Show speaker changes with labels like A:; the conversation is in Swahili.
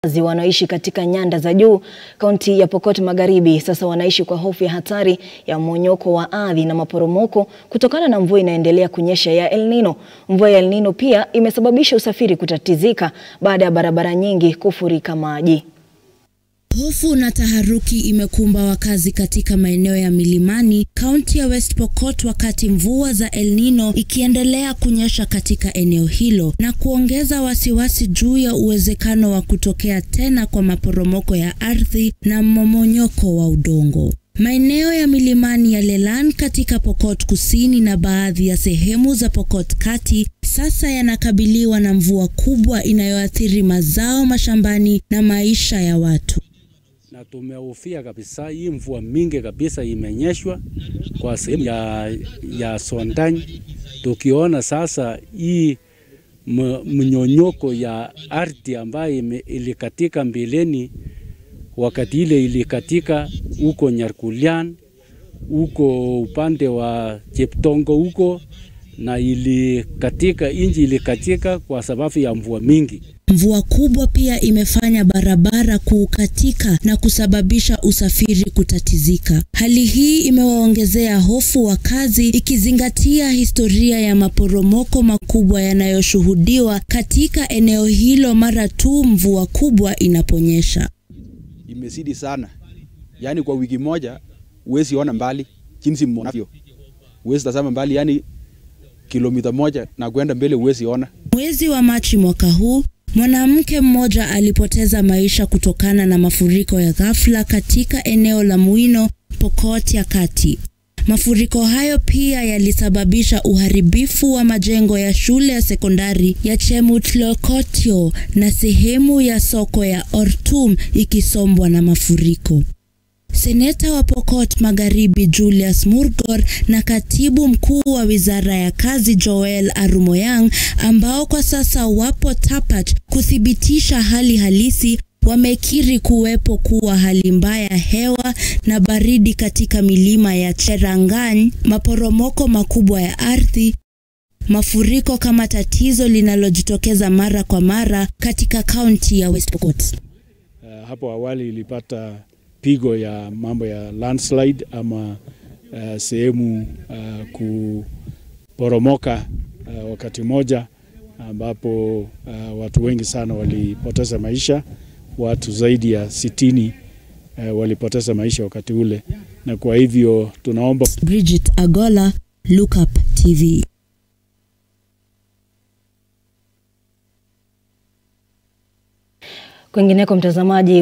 A: Wanaishi katika nyanda za juu kaunti ya Pokot Magharibi sasa wanaishi kwa hofu ya hatari ya mmomonyoko wa ardhi na maporomoko kutokana na mvua inayoendelea kunyesha ya El-Nino. Mvua ya El-Nino pia imesababisha usafiri kutatizika baada ya barabara nyingi kufurika maji.
B: Hofu na taharuki imekumba wakazi katika maeneo ya milimani kaunti ya West Pokot wakati mvua za El-Nino ikiendelea kunyesha katika eneo hilo na kuongeza wasiwasi juu ya uwezekano wa kutokea tena kwa maporomoko ya ardhi na mmomonyoko wa udongo. Maeneo ya milimani ya Lelan katika Pokot Kusini na baadhi ya sehemu za Pokot Kati sasa yanakabiliwa na mvua kubwa inayoathiri mazao mashambani na maisha ya watu.
C: Na tumehofia kabisa hii mvua mingi kabisa imenyeshwa kwa sehemu ya Sondani. Tukiona sasa hii mmomonyoko ya ardhi ambayo ilikatika mbeleni, wakati ile ilikatika huko Nyarkulian, huko upande wa Cheptongo huko, na inji ilikatika kwa sababu ya mvua mingi.
B: Mvua kubwa pia imefanya barabara kukatika na kusababisha usafiri kutatizika. Hali hii imewaongezea hofu wakazi, ikizingatia historia ya maporomoko makubwa yanayoshuhudiwa katika eneo hilo mara tu mvua kubwa inaponyesha.
D: Imezidi sana. Yaani kwa wiki moja huwezi ona mbali jinsi mnavyo. Huwezi tazama mbali, yani kilomita moja na kwenda mbele huwezi ona.
B: Mwezi wa Machi mwaka huu, mwanamke mmoja alipoteza maisha kutokana na mafuriko ya ghafla katika eneo la Mmomonyoko, Pokot ya Kati. Mafuriko hayo pia yalisababisha uharibifu wa majengo ya shule ya sekondari ya Chemutlokotio na sehemu ya soko ya Ortum ikisombwa na mafuriko. Seneta wa Pokot Magharibi Julius Murgor na katibu mkuu wa wizara ya kazi Joel Arumoyang, ambao kwa sasa wapo Tapat kuthibitisha hali halisi, wamekiri kuwepo kuwa hali mbaya hewa na baridi katika milima ya Cherangany, maporomoko makubwa ya ardhi, mafuriko kama tatizo linalojitokeza mara kwa mara katika kaunti ya West Pokot.
C: Hapo awali ilipata pigo ya mambo ya landslide ama sehemu kuporomoka wakati moja, ambapo watu wengi sana walipoteza maisha. Watu zaidi ya 60 walipoteza maisha wakati ule, na kwa hivyo tunaomba.
B: Bridget Agola, Look Up TV.
A: Kwingineko mtazamaji,